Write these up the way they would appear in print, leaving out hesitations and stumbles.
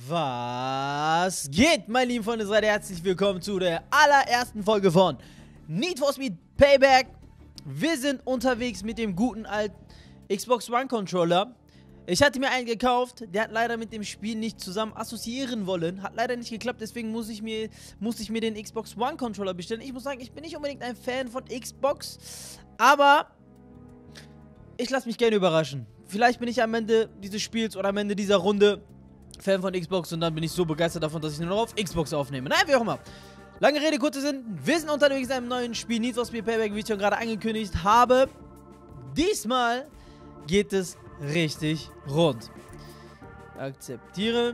Was geht, meine lieben Freunde? Seid herzlich willkommen zu der allerersten Folge von Need for Speed Payback. Wir sind unterwegs mit dem guten alten Xbox One Controller. Ich hatte mir einen gekauft, der hat leider mit dem Spiel nicht zusammen assoziieren wollen. Hat leider nicht geklappt, deswegen musste ich mir den Xbox One Controller bestellen. Ich muss sagen, ich bin nicht unbedingt ein Fan von Xbox, aber ich lasse mich gerne überraschen. Vielleicht bin ich am Ende dieses Spiels oder am Ende dieser Runde Fan von Xbox und dann bin ich so begeistert davon, dass ich nur noch auf Xbox aufnehme. Naja, wie auch immer. Lange Rede, kurzer Sinn. Wir sind unterwegs in einem neuen Spiel, Need for Speed Payback, wie ich schon gerade angekündigt habe. Diesmal geht es richtig rund. Akzeptiere.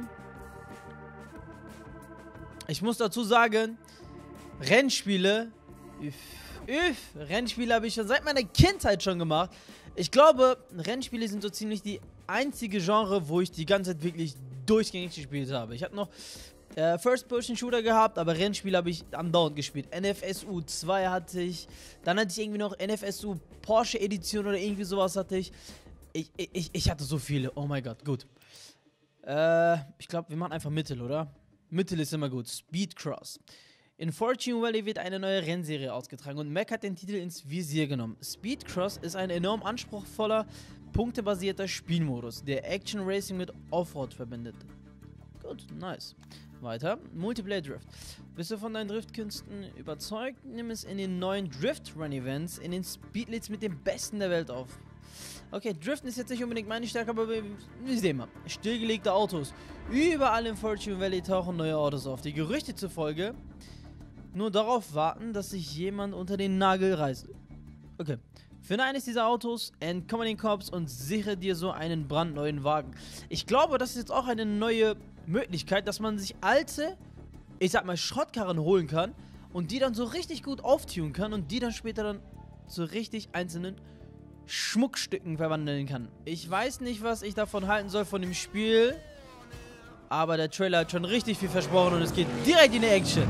Ich muss dazu sagen, Rennspiele, Rennspiele habe ich schon seit meiner Kindheit schon gemacht. Ich glaube, Rennspiele sind so ziemlich die einzige Genre, wo ich die ganze Zeit wirklich durchgängig gespielt habe. Ich habe noch First-Person-Shooter gehabt, aber Rennspiele habe ich andauernd gespielt. NFSU 2 hatte ich, dann hatte ich irgendwie noch NFSU Porsche Edition oder irgendwie sowas hatte ich. Ich hatte so viele, oh mein Gott, gut. Ich glaube, wir machen einfach Mittel, oder? Mittel ist immer gut. Speedcross. In Fortune Valley wird eine neue Rennserie ausgetragen und Mac hat den Titel ins Visier genommen. Speedcross ist ein enorm anspruchsvoller, punktebasierter Spielmodus, der Action Racing mit Offroad verbindet. Gut, nice. Weiter, Multiplayer Drift. Bist du von deinen Driftkünsten überzeugt? Nimm es in den neuen Drift Run Events in den Speedleads mit dem Besten der Welt auf. Okay, Driften ist jetzt nicht unbedingt meine Stärke, aber wir sehen mal. Stillgelegte Autos. Überall in Fortune Valley tauchen neue Autos auf. Die Gerüchte zufolge nur darauf warten, dass sich jemand unter den Nagel reißt. Okay. Finde eines dieser Autos, entkomme den Cops und sichere dir so einen brandneuen Wagen. Ich glaube, das ist jetzt auch eine neue Möglichkeit, dass man sich alte, ich sag mal, Schrottkarren holen kann und die dann so richtig gut auftunen kann und die dann später dann zu richtig einzelnen Schmuckstücken verwandeln kann. Ich weiß nicht, was ich davon halten soll von dem Spiel, aber der Trailer hat schon richtig viel versprochen und es geht direkt in die Action.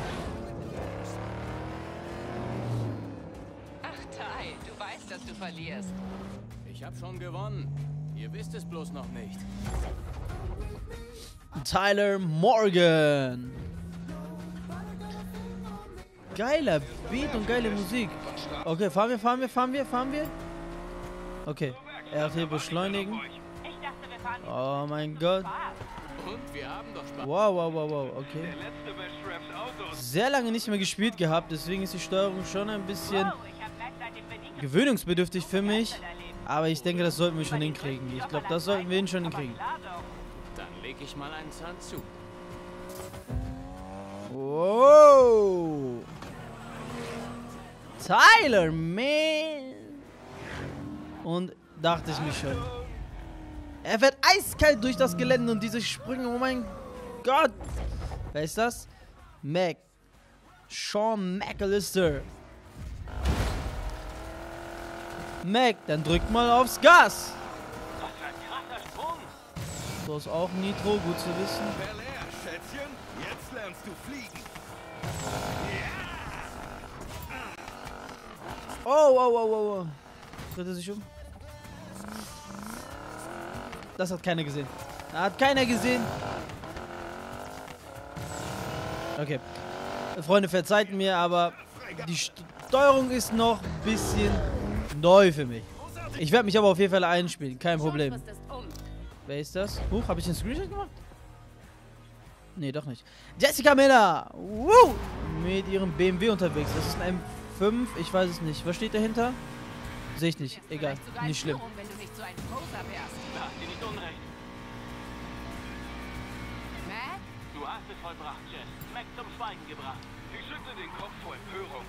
Dass du verlierst. Ich hab schon gewonnen. Ihr wisst es bloß noch nicht. Tyler Morgan. Geiler Beat und geile Musik. Okay, fahren wir. Okay, RT beschleunigen. Oh mein Gott. Und wir haben doch Spaß. Wow, okay. Sehr lange nicht mehr gespielt gehabt, deswegen ist die Steuerung schon ein bisschen gewöhnungsbedürftig für mich, aber ich denke, das sollten wir schon hinkriegen. Ich glaube, das sollten wir schon hinkriegen. Dann leg ich mal einen Zahn zu. Wow! Tyler, man! Und dachte ich mir schon. Er fährt eiskalt durch das Gelände und diese Sprünge, oh mein Gott! Wer ist das? Mac. Sean McAllister. Mac, dann drück mal aufs Gas. So ist auch Nitro, gut zu wissen. Schätzchen, jetzt lernst du fliegen. Oh. Dreht er sich um? Das hat keiner gesehen. Hat keiner gesehen. Okay. Freunde, verzeiht mir, aber die Steuerung ist noch ein bisschen neu für mich. Ich werde mich aber auf jeden Fall einspielen, kein Problem. Wer ist das? Huch, habe ich den Screenshot gemacht? Nee, doch nicht. Jessica Miller! Woo! Mit ihrem BMW unterwegs. Das ist ein M5, ich weiß es nicht. Was steht dahinter? Sehe ich nicht. Egal, nicht schlimm. Wenn du nicht so ein Poser wärst. Da hast du nicht unrecht. Mac? Du hast es vollbracht, Jess. Mac zum Schweigen gebracht. Ich schüttle den Kopf vor Empörung.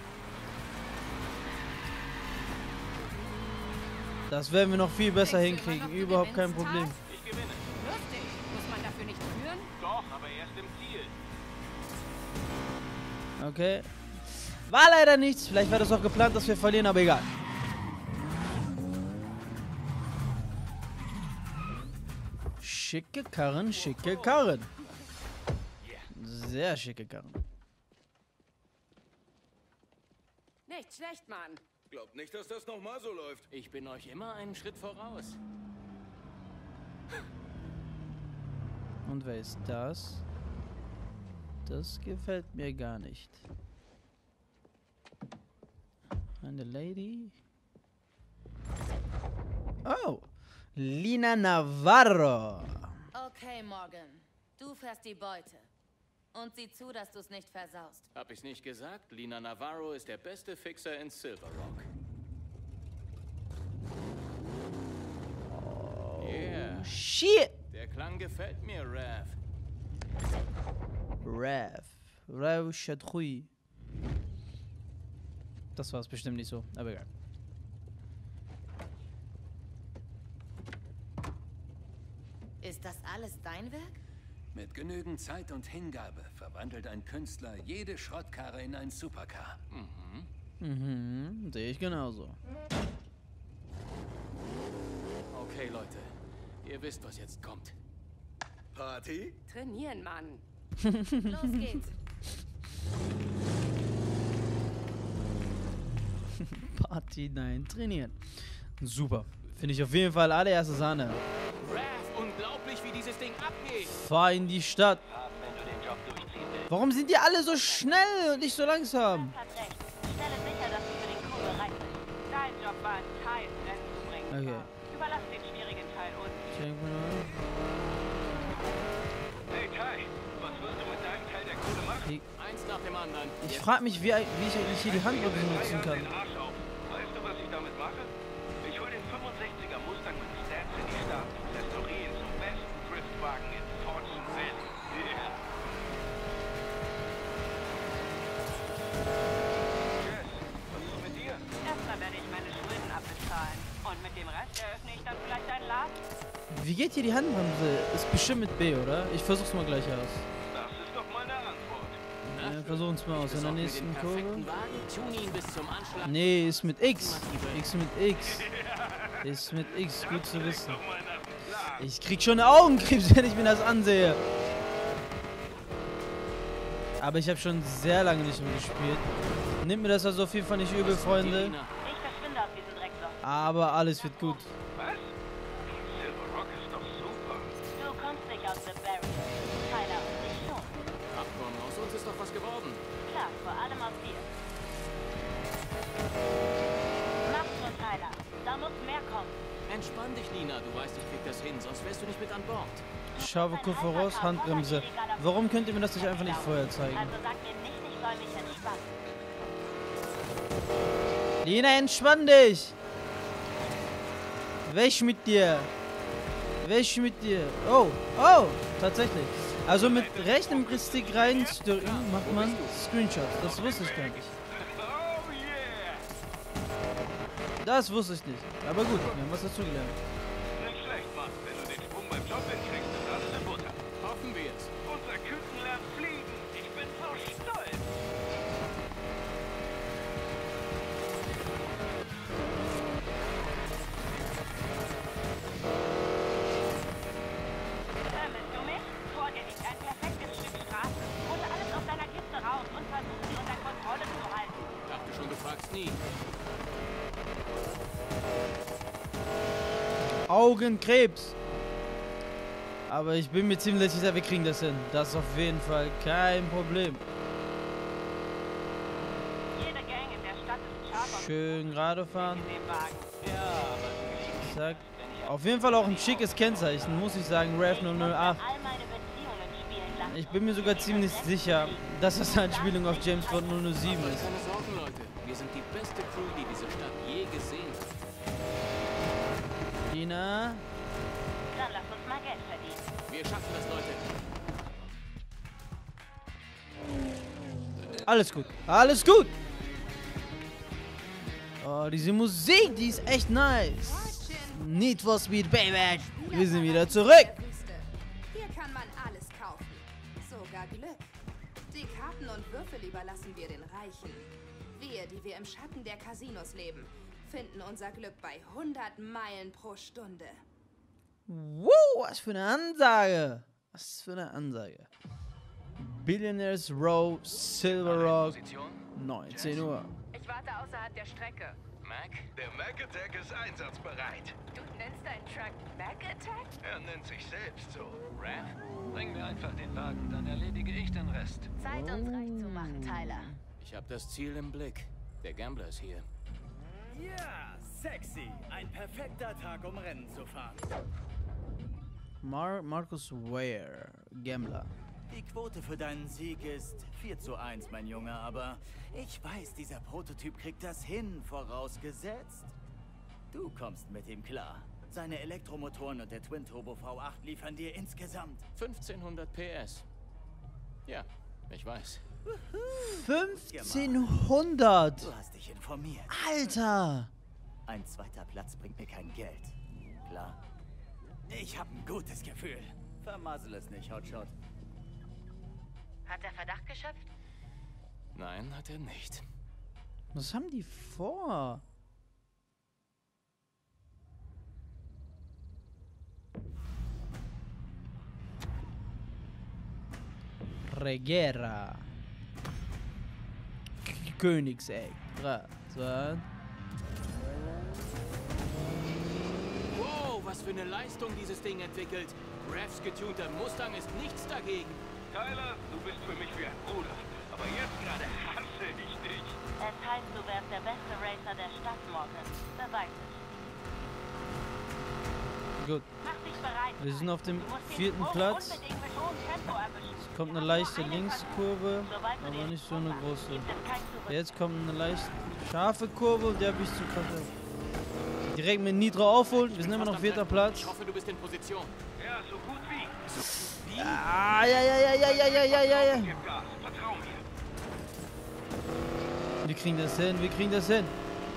Das werden wir noch viel besser hinkriegen. Überhaupt kein Problem. Ich gewinne. Lustig. Muss man dafür nicht führen? Doch, aber erst im Ziel. Okay. War leider nichts. Vielleicht war das auch geplant, dass wir verlieren, aber egal. Schicke Karren, schicke Karren. Sehr schicke Karren. Nicht schlecht, Mann. Glaubt nicht, dass das nochmal so läuft. Ich bin euch immer einen Schritt voraus. Und wer ist das? Das gefällt mir gar nicht. Eine Lady. Oh. Lina Navarro. Okay, Morgan. Du fährst die Beute. Und sieh zu, dass du es nicht versaust. Hab ich's nicht gesagt? Lina Navarro ist der beste Fixer in Silver Rock. Yeah. Shit. Der Klang gefällt mir, Rav. Rav Chadroui. Das war es bestimmt nicht so, aber egal. Ist das alles dein Werk? Mit genügend Zeit und Hingabe verwandelt ein Künstler jede Schrottkarre in ein Supercar. Sehe ich genauso. Okay, Leute. Ihr wisst, was jetzt kommt. Party? Trainieren, Mann. Los geht's. Party, nein, trainieren. Super. Finde ich auf jeden Fall allererste Sahne. Rav, unglaublich, wie dieses Ding abgeht. Fahr in die Stadt. Wenn du den Job durchziehen willst. Warum sind die alle so schnell und nicht so langsam? Hat recht. Stelle sicher, dass du für den Coup bereit bist. Dein Job war es, Ty ins Rennen zu bringen. Okay. Überlass den schwierigen Teil uns. Check mal. Hey Ty, was wirst du mit deinem Teil der Kohle machen? Eins nach dem anderen. Ich frage mich, wie ich eigentlich hier die Handbremse benutzen kann. Den Arsch auf. Weißt du, was ich damit mache? Ich hol den 65er Mustang mit Stats in die Stadt und restauriere ihn zum besten Driftwagen in Fortune Valley. Yeah. Jess, was ist mit dir? Erstmal werde ich meine Schulden abbezahlen. Und mit dem Rest eröffne ich dann vielleicht einen Laden. Wie geht hier die Handbremse? Ist bestimmt mit B, oder? Ich versuch's mal gleich aus. Das ist doch meine Antwort. Wir versuchen's mal aus. In der nächsten Kurve. Wagen, tune ihn bis zum Anschlag. Nee, ist mit X. X mit X. Ist mit X. Gut zu wissen. Doch mal nach dem Plan. Ich krieg schon Augenkrebs, wenn ich mir das ansehe. Aber ich habe schon sehr lange nicht mehr gespielt. Nimmt mir das also auf jeden Fall nicht übel, Freunde. Ich verschwinde aus diesem Dreckloch. Aber alles wird gut. Was? Silver Rock ist doch super. Du kommst nicht aus The Barrier. Tyler und ich schon. Abkommen, aus uns ist doch was geworden. Klar, vor allem aus dir. Mach schon, Tyler. Da muss mehr kommen. Entspann dich, Nina. Du weißt, ich krieg das hin, sonst wärst du nicht mit an Bord. Schau voraus, Handbremse. Warum könnt ihr mir das nicht einfach nicht vorher zeigen? Also sag mir nicht, ich soll mich entspannen. Lina, entspann dich! Weg mit dir! Weg mit dir! Oh, oh, tatsächlich. Also mit rechtem Stick reinstürken macht man Screenshots. Das wusste ich gar nicht. Oh yeah! Das wusste ich nicht. Aber gut, wir haben was dazugelernt. Nicht schlecht, Mann. Wenn du den Sprung beim Job hinkriegst, ist alles in Butter. Hoffen wir es. Unser Küken lernt fliegen. Ich bin so stolz. Hörst du mich? Vor dir liegt ein perfektes Stück Straße. Hole alles aus deiner Kiste raus und versuch sie unter Kontrolle zu halten. Dachte schon, du fragst nie. Augenkrebs! Aber ich bin mir ziemlich sicher, wir kriegen das hin. Das ist auf jeden Fall kein Problem. Jede Gang in der Stadt ist scharf auf Schön gerade fahren. dem Wagen. Zack. Auf jeden Fall auch ein schickes Kennzeichen, muss ich sagen. Rav 008. All meine Beziehungen spielen lassen. Ich bin mir sogar ziemlich sicher, dass das eine Anspielung auf James Bond 007 ist. Keine Sorgen, Leute. Wir sind die beste Crew, die diese Stadt je gesehen hat. Lina. Dann lass uns mal Geld verdienen. Wir schaffen das, Leute. Alles gut. Alles gut. Oh, diese Musik, die ist echt nice. Need for Speed, Baby. Wir sind wieder zurück. Hier kann man alles kaufen. Sogar Glück. Die Karten und Würfel überlassen wir den Reichen. Wir, die wir im Schatten der Casinos leben, finden unser Glück bei 100 Meilen pro Stunde. Wow, was für eine Ansage. Was für eine Ansage. Billionaires Row, Silver Rock, 19 Uhr. Ich warte außerhalb der Strecke. Mac? Der Mac Attack ist einsatzbereit. Du nennst deinen Truck Mac Attack? Er nennt sich selbst so. Raph? Bring mir einfach den Wagen, dann erledige ich den Rest. Zeit, uns reich zu machen, Tyler. Ich habe das Ziel im Blick. Der Gambler ist hier. Ja, sexy. Ein perfekter Tag, um Rennen zu fahren. Marcus Ware, Gambler. Die Quote für deinen Sieg ist 4:1, mein Junge, aber ich weiß, dieser Prototyp kriegt das hin, vorausgesetzt. Du kommst mit ihm klar. Seine Elektromotoren und der Twin-Turbo V8 liefern dir insgesamt 1500 PS. Ja, ich weiß. 1500! Du hast dich informiert. Alter! Ein zweiter Platz bringt mir kein Geld. Klar. Ich habe ein gutes Gefühl. Vermassel es nicht, Hotshot. Hat er Verdacht geschöpft? Nein, hat er nicht. Was haben die vor? Regera. Königseck. 3, 2. Wow, was für eine Leistung dieses Ding entwickelt. Raphs getunter Mustang ist nichts dagegen. Tyler, du bist für mich wie ein Bruder. Aber jetzt gerade hasse ich dich. Es heißt, du wärst der beste Racer der Stadt, Morgan. Beweis es. Gut. Mach dich bereit. Wir sind auf dem Du musst den 4. Sprung Platz. unbedingt mit hohem Tempo erwischen. Es kommt eine Wir haben leichte nur einen Linkskurve, Versuch. Sobald du aber den nicht so Sprung eine machst, große. gibt es kein Zurück. Jetzt kommt eine leicht scharfe Kurve und der bist du krass. Direkt mit Nitro aufholen. Wir sind immer noch 4. Platz. Ich hoffe, du bist in Position. Ja, so gut wie. Ah, ja. Gib Gas, vertrau mir. Wir kriegen das hin, wir kriegen das hin.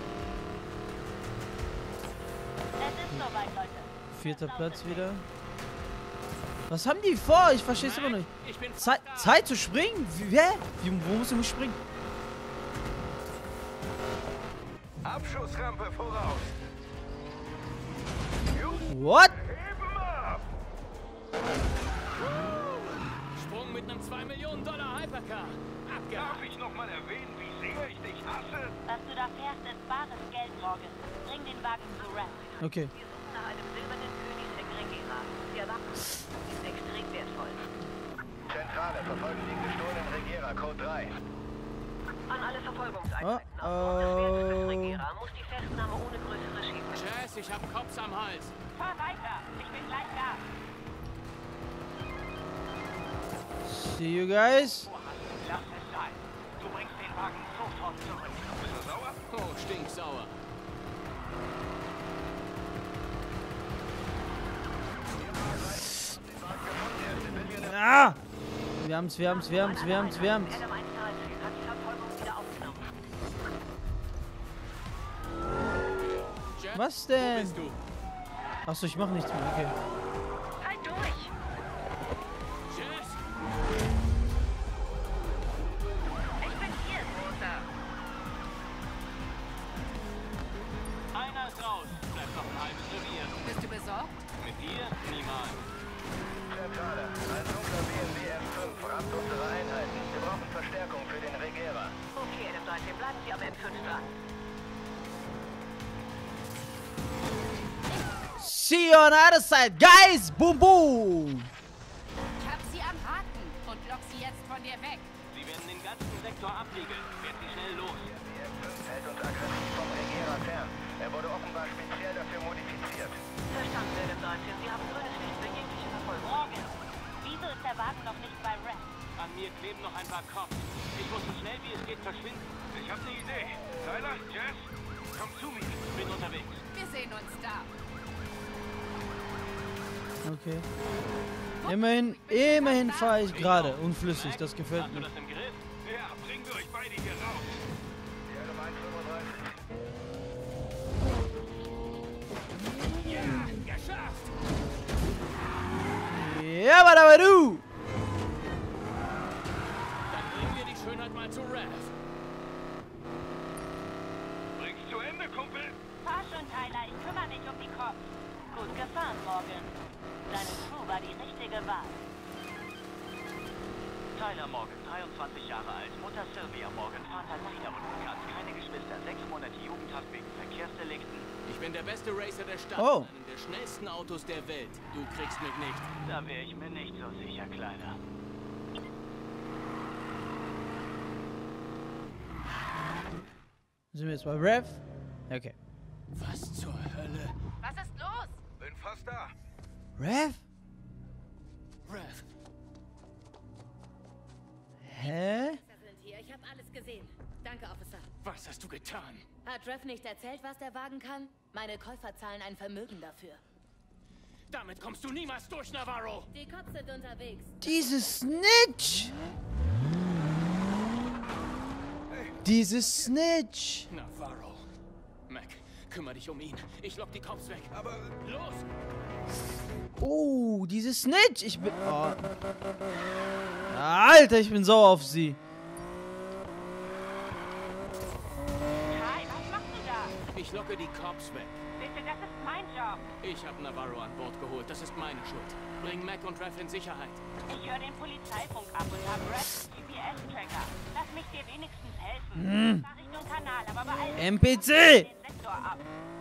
Es ist soweit, Leute. 4. Platz wieder. Was haben die vor? Ich verstehe es immer noch nicht. Ich bin Zeit zu springen? Wo muss ich springen? Abschussrampe voraus. What? Heben ab! Sprung mit einem $2 Millionen Hypercar. Darf ich noch mal erwähnen, wie sehr ich dich hasse? Was du da fährst, ist bares Geld, Morgan. Bring den Wagen zu Raph. Okay. Wir suchen nach einem silbernen Königsegg Regera. Der Wagen ist extrem wertvoll. Zentrale, verfolgen den gestohlenen Regera, Code 3. An alle Verfolgungseinheiten. Oh, Regera muss die Festnahme ohne größere Schäden. Jazz, ich hab Cops am Hals. Fahr weiter. Ich bin gleich da. See you guys. Lass es sein. Du bringst den Wagen sofort zurück. Bist du sauer? Oh, stinksauer. Ah! Wir haben's. Adam 1-3 hat die Verfolgung wieder aufgenommen. Jazz, Was Wo denn? bist du? Achso, ich mach nichts mehr. Okay. Halt durch. Jazz! Ich bin hier, Großer. Einer ist raus. Bleibt noch ein halbes Revier. Bist du besorgt? Mit dir? Niemals. Zentrale, ein dunkler BMW M5 rammt unsere Einheiten. Wir brauchen Verstärkung für den Regera. Okay, Adam 13, bleiben Sie am M5 dran. See you on the other side, guys! Boom, boom! Ich hab sie am Haken und lock sie jetzt von dir weg. Sie werden den ganzen Sektor abliegeln. Werden Sie schnell los. Der M5 hält uns aggressiv vom Regera fern. Er wurde offenbar speziell dafür modifiziert. Verstanden, Adam 13. Sie haben grünes Licht für jegliche Verfolgung. Morgan, wieso ist der Wagen noch nicht bei Raph? An mir kleben noch ein paar Cops. Ich muss so schnell wie es geht verschwinden. Ich habe eine Idee. Tyler, Jazz, komm zu mir. Bin unterwegs. Wir sehen uns da. Okay. Immerhin fahre ich gerade unflüssig. Das gefällt Hast du mir. das im Griff? Ja, bringen wir euch beide hier raus. Die Adam 135. Ja, geschafft! Ja, aber du! Dann bringen wir die Schönheit mal zu Raph. Bring's zu Ende, Kumpel. Fahr schon, Tyler. Ich kümmere mich um die Cops. Gut gefahren, Morgan. Deine Crew war die richtige Wahl. Tyler Morgan, 23 Jahre alt. Mutter Sylvia Morgan, Vater leider unbekannt. Keine Geschwister, 6 Monate Jugendhaft wegen Verkehrsdelikten. Ich bin der beste Racer der Stadt. Oh. Einen der schnellsten Autos der Welt. Du kriegst mich nicht. Da wäre ich mir nicht so sicher, Kleiner. Sind wir jetzt bei Rev? Okay. Was zur Hölle? Was ist los? Bin fast da. Rev? Rev. Hä? Wir sind hier. Ich habe alles gesehen. Danke, Officer. Was hast du getan? Hat Rev nicht erzählt, was der Wagen kann? Meine Käufer zahlen ein Vermögen dafür. Damit kommst du niemals durch, Navarro. Die Cops sind unterwegs. Dieses Snitch! Dieses Snitch! Navarro. Mac, kümmere dich um ihn. Ich lock die Cops weg. Aber los! Oh, dieses Snitch! Ich bin... Oh. Alter, ich bin sauer auf sie. Kai, was machst du da? Ich locke die Cops weg. Bitte, das ist mein Job. Ich habe Navarro an Bord geholt. Das ist meine Schuld. Bring Mac und Rev in Sicherheit. Ich höre den Polizeifunk ab und habe Reds GPS-Tracker. Lass mich dir wenigstens helfen. Fahr Richtung Kanal, aber beeil dich. NPC! Den Sektor ab.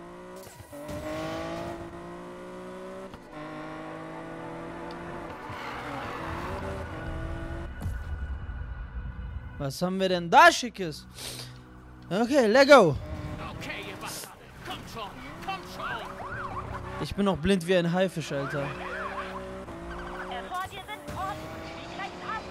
Was haben wir denn da Schickes? Okay, Lego. Okay, ihr Bastarde. Kommt schon. Kommt schon. Ich bin noch blind wie ein Haifisch, Alter. Vor dir sind Posten. Die gleichen ab.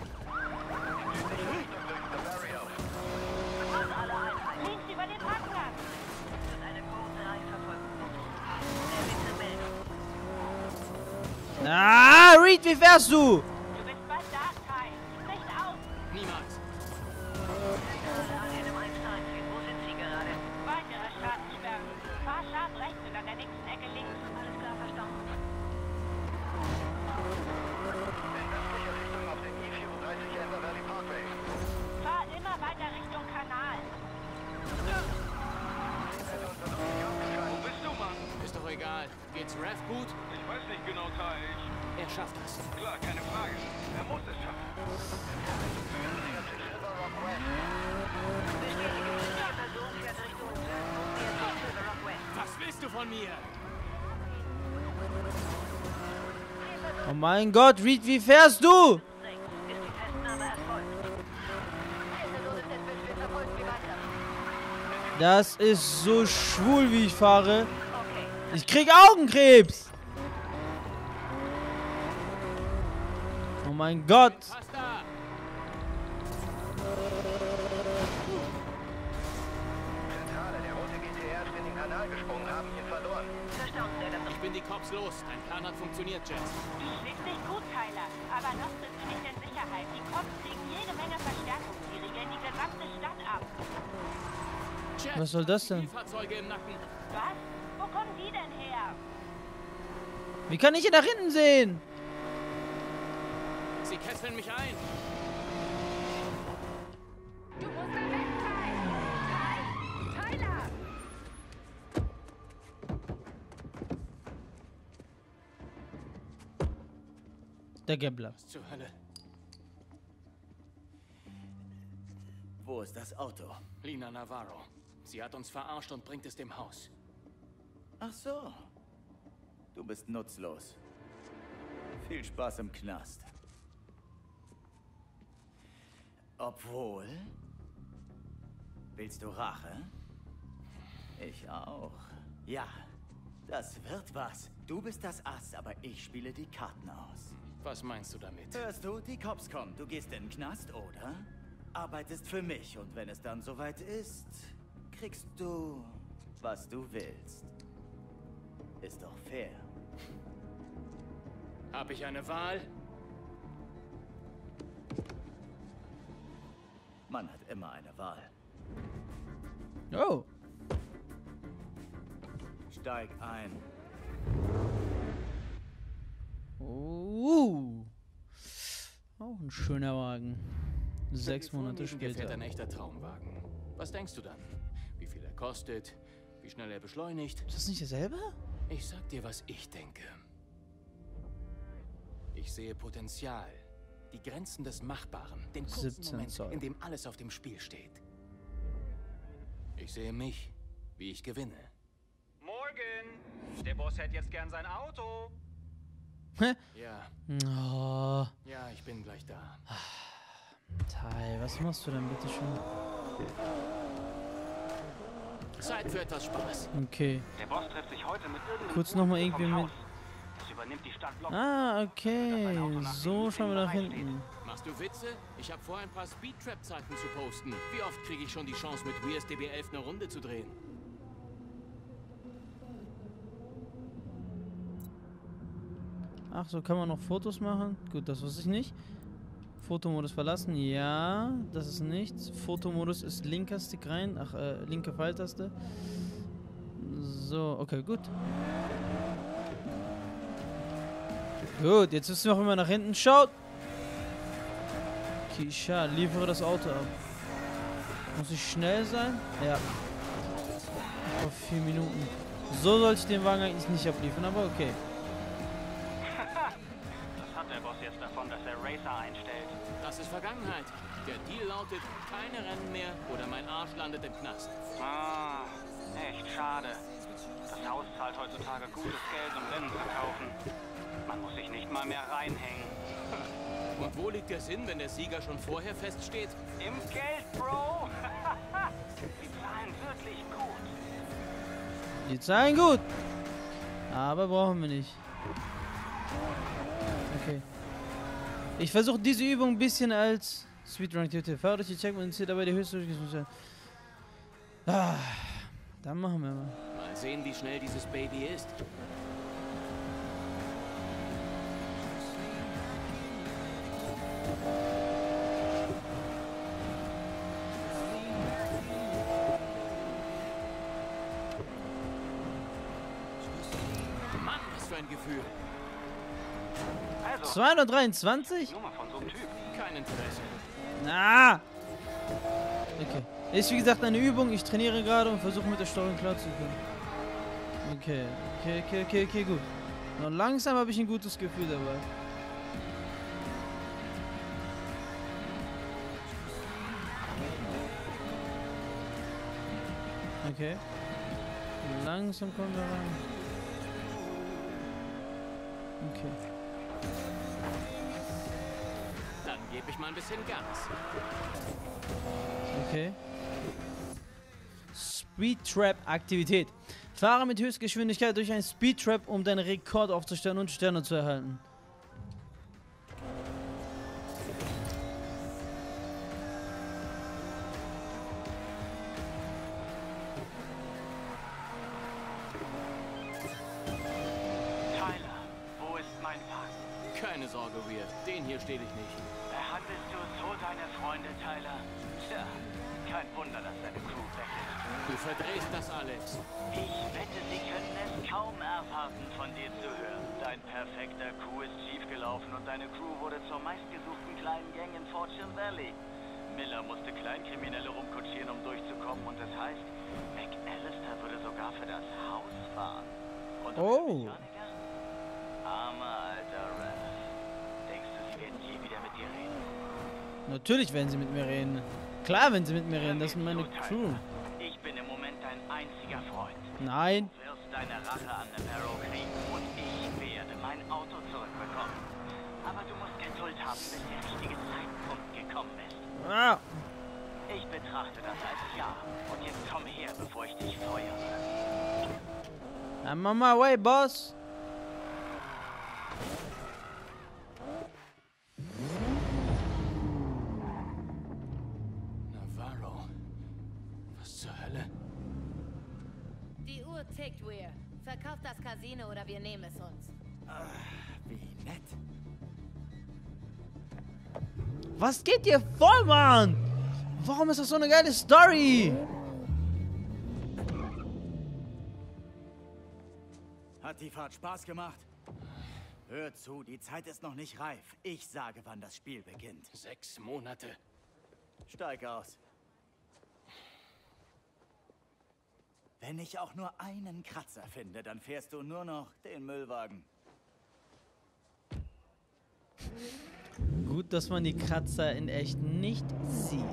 Links über den Parkplatz. Das ist eine große Reichsverfolgung. Ah, Reed, wie fährst du? Du bist bald da, Kai. Recht aus. Niemals. Wo sind Sie gerade? Weitere Straßensperren. Fahr scharf rechts und an der nächsten Ecke links. Alles klar, verstanden. Fahr immer weiter Richtung Kanal. Wo bist du, Mann? Ist doch egal. Geht's Rev gut? Ich weiß nicht genau, Kai. Er schafft das. Klar, keine Frage. Er muss es schaffen. Was willst du von mir? Oh mein Gott, Reed, wie fährst du? Das ist so schwul, wie ich fahre. Ich krieg Augenkrebs. Oh mein Gott. Pasta! Ich bin die Cops los. Dein Plan hat funktioniert, Jess. Ist nicht gut, Tyler. Aber noch sind wir nicht in Sicherheit. Die Cops kriegen jede Menge Verstärkung. Die regeln die gesamte Stadt ab. Jess, Was soll das denn? Fahrzeuge im Nacken. Was? Wo kommen die denn her? Wie kann ich hier nach hinten sehen? Sie kesseln mich ein. Du musst da weg sein! Tyler! Der Gambler. Was zur Hölle? Wo ist das Auto? Lina Navarro. Sie hat uns verarscht und bringt es dem Haus. Ach so. Du bist nutzlos. Viel Spaß im Knast. Obwohl... Willst du Rache? Ich auch. Ja, das wird was. Du bist das Ass, aber ich spiele die Karten aus. Was meinst du damit? Hörst du, die Cops kommen. Du gehst in den Knast, oder? Arbeitest für mich und wenn es dann soweit ist, kriegst du, was du willst. Ist doch fair. Hab ich eine Wahl? Man hat immer eine Wahl. Oh. Steig ein. Auch ein schöner Wagen. 6 Monate Fährt später. ein echter Traumwagen. Was denkst du dann? Wie viel er kostet? Wie schnell er beschleunigt? Ist das nicht dasselbe? Ich sag dir, was ich denke. Ich sehe Potenzial Die Grenzen des Machbaren. Den kurzen 17 Moment, Zoll. in dem alles auf dem Spiel steht. Ich sehe mich, wie ich gewinne. Morgen! Der Boss hätte jetzt gern sein Auto. Ja, Oh, ja, ich bin gleich da. Tai, was machst du denn bitte schon? Zeit für etwas Spaß. Okay. Der Boss trifft sich heute mit irgendeinem Kurz nochmal irgendwie vom mit... Haus. Das übernimmt die Stadt Block. Ah, okay. So schauen wir nach hinten. Machst du Witze? Ich habe vor, ein paar Speedtrap-Zeiten zu posten. Wie oft kriege ich schon die Chance, mit Weir's DB11 eine Runde zu drehen? Ach, so kann man noch Fotos machen? Gut, das wusste ich nicht. Fotomodus verlassen, ja, das ist nichts. Fotomodus ist linker Stick rein, ach, linke Pfeiltaste. So, okay, gut. Gut, jetzt wissen wir auch, wie man nach hinten schaut. Kisha, liefere das Auto ab. Muss ich schnell sein? Ja. Auf 4 Minuten. So sollte ich den Wagen eigentlich nicht abliefern, aber okay. Was hat der Boss jetzt davon, dass er Racer einstellt? Das ist Vergangenheit. Der Deal lautet, keine Rennen mehr oder mein Arsch landet im Knast. Ah, echt schade. Das Haus zahlt heutzutage gutes Geld, um Rennen zu kaufen. Man muss sich nicht mal mehr reinhängen. Und wo liegt der Sinn, wenn der Sieger schon vorher feststeht? Im Geld, Bro! Die zahlen wirklich gut. Die zahlen gut. Aber brauchen wir nicht. Okay. Ich versuche diese Übung ein bisschen als Speedrun Activity. Fahrt durch die Checkpoint und zieht dabei die höchste Geschwindigkeit. Ah, dann machen wir mal. Mal sehen, wie schnell dieses Baby ist. Mann, was für ein Gefühl. Also, 223? Nummer von so einem Typ. Kein Interesse. Ah! Okay. Ist wie gesagt eine Übung. Ich trainiere gerade und versuche mit der Steuerung klarzukommen. Okay, gut. Noch langsam habe ich ein gutes Gefühl dabei. Okay. Langsam kommen wir rein. Okay. Dann gebe ich mal ein bisschen Gas. Okay. Speedtrap-Aktivität. Fahre mit Höchstgeschwindigkeit durch ein Speedtrap, um deinen Rekord aufzustellen und Sterne zu erhalten. Tyler, wo ist mein Wagen? Keine Sorge, Weird. Den hier stehle ich nicht. Behandelst du so deine Freunde, Tyler? Tja, kein Wunder, dass deine Crew weg ist. Du verdrehst das, Alex. Ich wette, sie können es kaum erwarten, von dir zu hören. Dein perfekter Coup ist schiefgelaufen und deine Crew wurde zur meistgesuchten kleinen Gang in Fortune Valley. Miller musste Kleinkriminelle rumkutschieren, um durchzukommen, und das heißt, McAllister würde sogar für das Haus fahren. Und Oh. Mechaniker? Armer alter Ralph. Denkst du, sie werden je wieder mit dir reden? Natürlich werden sie mit mir reden. Klar, wenn sie mit mir reden. Das sind meine Crew. Ich bin im Moment dein einziger Freund. Nein. Du wirst deine Rache an Navarro kriegen und ich werde mein Auto zurückbekommen. Aber du musst Geduld haben, bis der richtige Zeitpunkt gekommen ist. Ah. Ich betrachte das als Ja. Und jetzt komm her, bevor ich dich feuere. I'm on my way, boss. Navarro. Was zur Hölle? Die Uhr tickt, Weir. Verkauft das Casino oder wir nehmen es uns. Wie nett. Was geht dir vor, Mann? Warum ist das so eine geile Story? Hat die Fahrt Spaß gemacht? Hör zu, die Zeit ist noch nicht reif. Ich sage, wann das Spiel beginnt. 6 Monate. Steig aus. Wenn ich auch nur einen Kratzer finde, dann fährst du nur noch den Müllwagen. Gut, dass man die Kratzer in echt nicht sieht.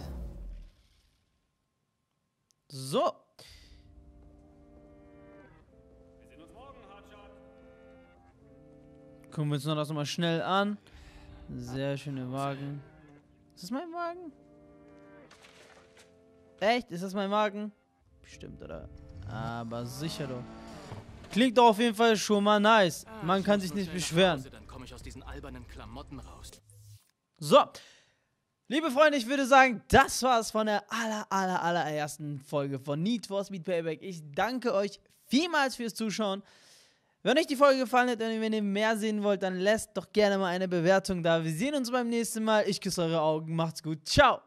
So. Wir sehen uns morgen, Hardshot. Gucken wir uns noch das nochmal schnell an. Sehr schöne Wagen. Ist das mein Wagen? Echt? Ist das mein Wagen? Bestimmt, oder? Aber sicher doch. Klingt doch auf jeden Fall schon mal nice. Man kann sich nicht beschweren. Dann komme ich aus diesen albernen Klamotten raus. So. Liebe Freunde, ich würde sagen, das war's von der allerersten Folge von Need for Speed Payback. Ich danke euch vielmals fürs Zuschauen. Wenn euch die Folge gefallen hat und wenn ihr mehr sehen wollt, dann lasst doch gerne mal eine Bewertung da. Wir sehen uns beim nächsten Mal. Ich küsse eure Augen. Macht's gut. Ciao.